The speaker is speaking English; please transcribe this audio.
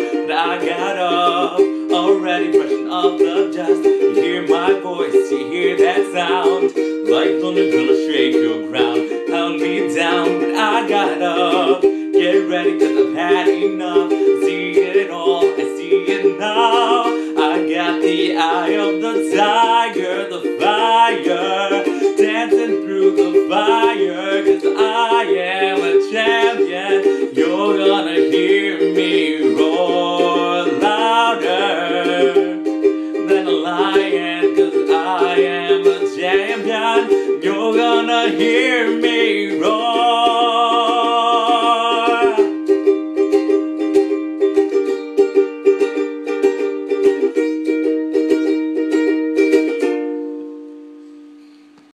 but I got up, already brushing off the dust. You hear my voice, you hear that sound, like thunder gonna shake your ground, pound me down, but I got up. Get ready, cause I've had enough. See it all, I see it now. I got the eye of the tiger, the fire, dancing through the fire, cause I am a champion. You're gonna hear me roar louder than a lion, cause I am a champion. You're gonna hear me roar